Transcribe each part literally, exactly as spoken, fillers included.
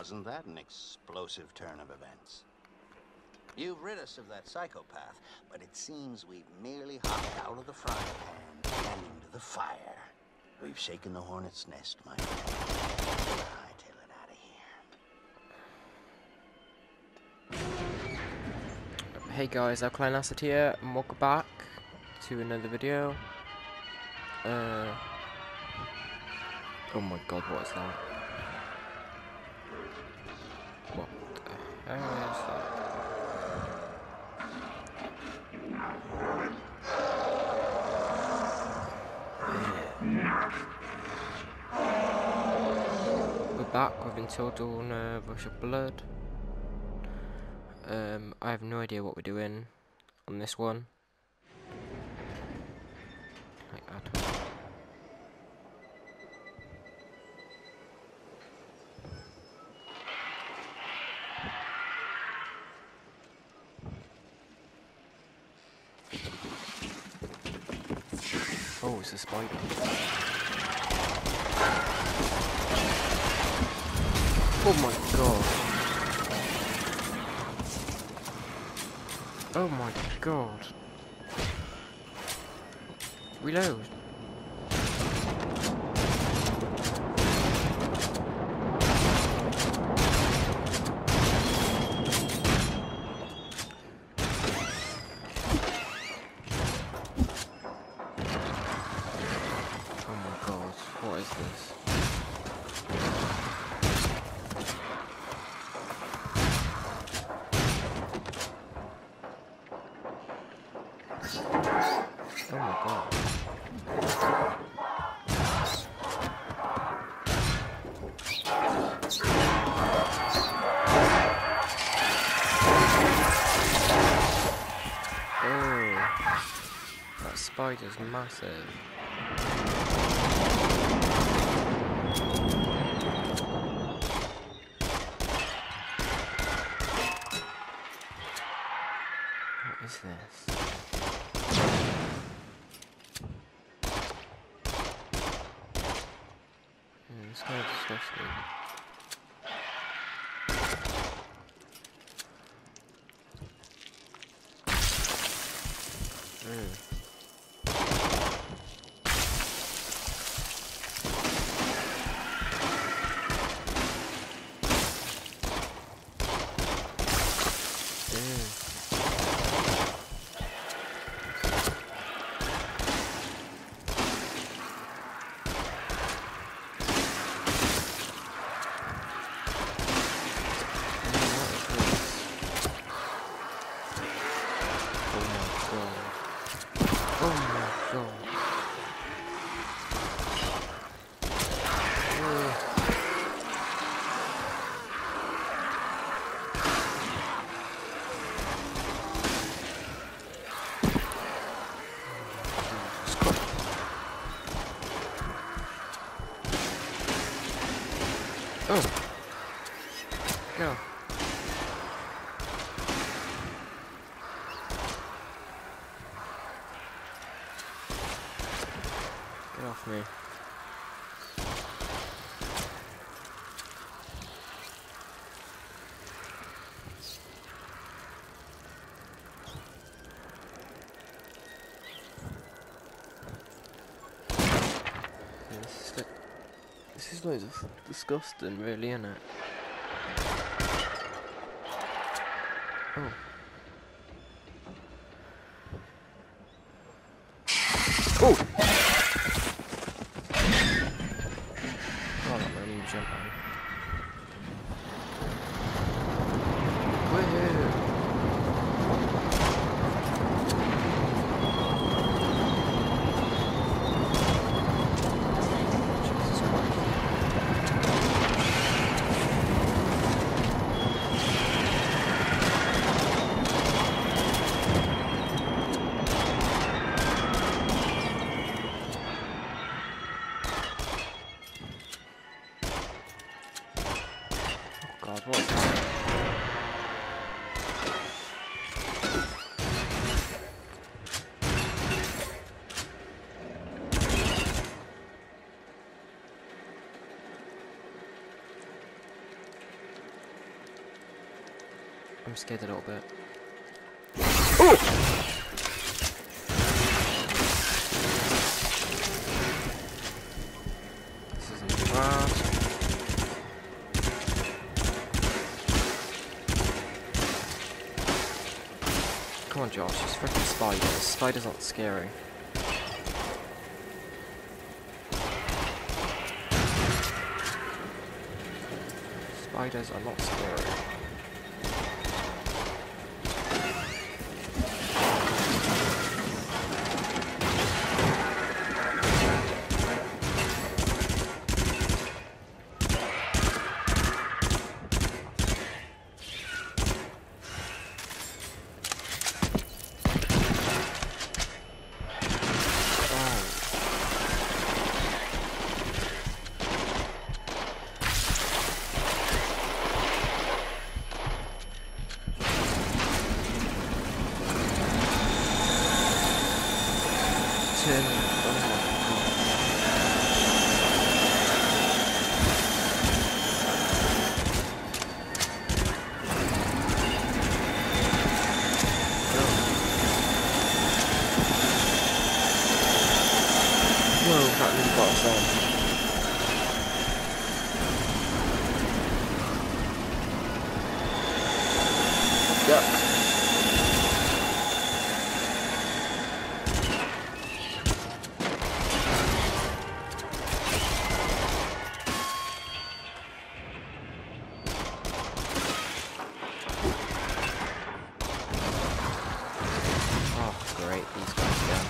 Wasn't that an explosive turn of events? You've rid us of that psychopath, but it seems we've merely hopped out of the frying pan and into the fire. We've shaken the hornet's nest, my friend. Hightail it out of here. Hey guys, Alkaline Acid here, and welcome back to another video. Uh, oh my god, what is that? What the hell is that? We're back with Until Dawn, uh, Rush of Blood. Um, I have no idea what we're doing on this one. Like, I don't know. Oh, it's a spider. Oh my god. Oh my god. Reload. Oh my god, what is this? Oh my god. Oh, that spider's massive. What is this? Mm, it's kind of disgusting. Mm. Oh my god. Oh. Oh. Go. Get off me. Yeah, this is like, this is loads of disgusting, really, isn't it? Oh. Oh! Oh, that made me jump on. Woohoo! Jesus Christ. God, what is that? I'm scared a little bit. Oh! This isn't fast. Come on, Josh, it's freaking spiders. Spiders aren't scary. Spiders are not scary. Whoa, that really got us on. Yep. Oh, great, these guys again.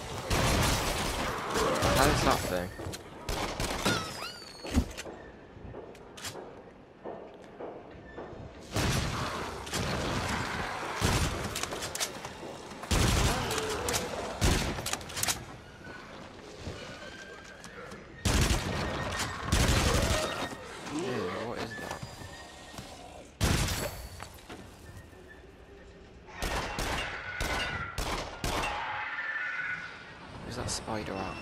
How is that thing? Ew, what is that? Where's that spider at?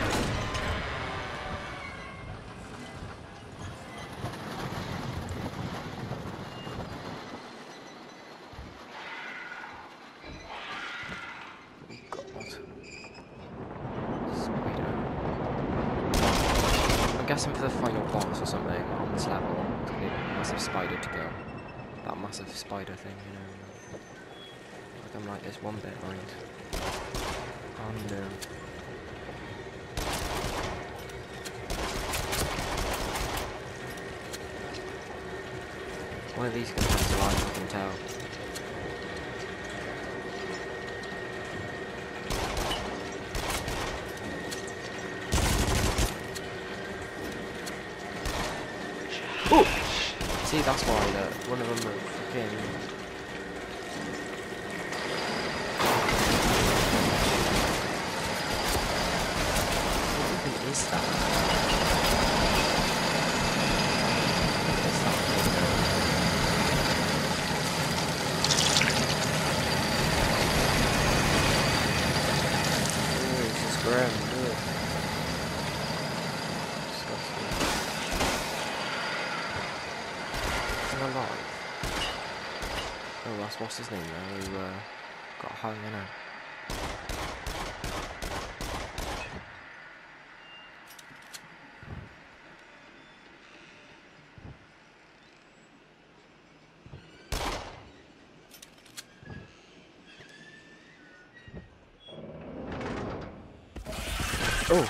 I'm guessing for the final boss or something on this level, to get a massive spider to go. That massive spider thing, you know. Like I'm like this one bit right. Oh no. One of these guys is alive, I can tell. Oh! See, that's why that one of them are freaking. What even is that? What is that? Oh, this is grim. Ugh. Disgusting. Alive. Oh, that's what's his name now, who uh, got hung in it. Oh!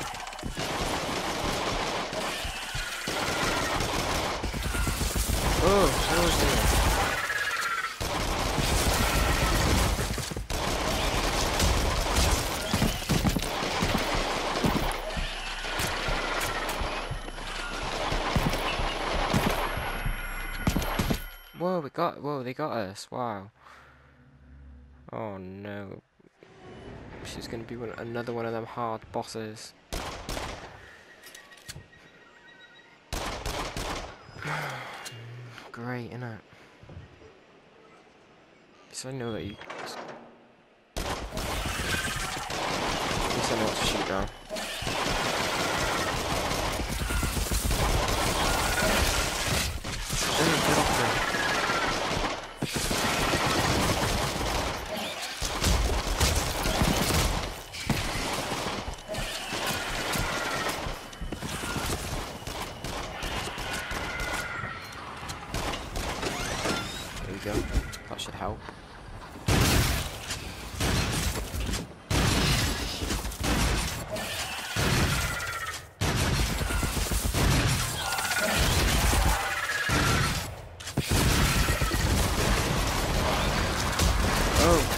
Oh, so is it? Whoa, we got, whoa, they got us, wow. Oh no. She's gonna be one, another one of them hard bosses. Great, innit? So I know that you... At least I know what to shoot now. Oh, get off there. go. That should help. Oh.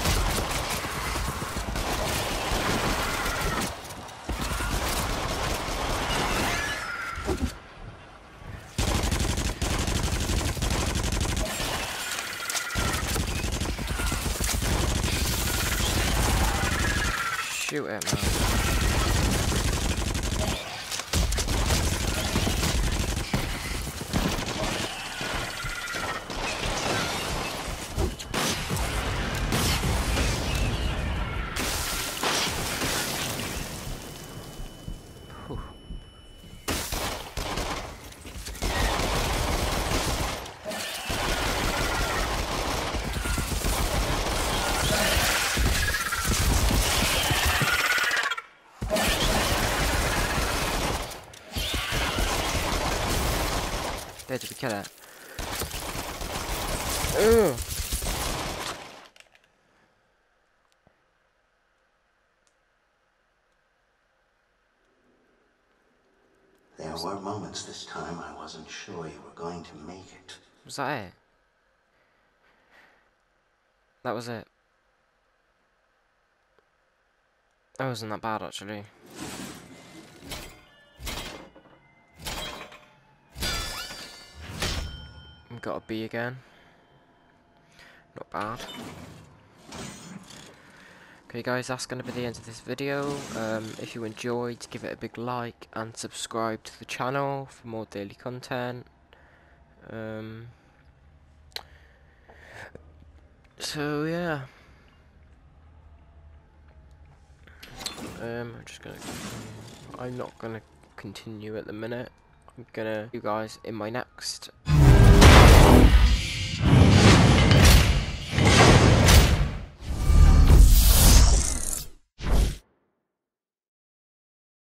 Shoot it, man. Whew. Did we kill it? Ugh. There were moments this time I wasn't sure you were going to make it. Was that it? That was it. That wasn't that bad, actually. We've got a B again. Not bad. Okay guys, that's going to be the end of this video. Um, if you enjoyed, give it a big like and subscribe to the channel for more daily content. Um, so yeah. Um, I'm just gonna. I'm not gonna continue at the minute. I'm gonna. You guys in my next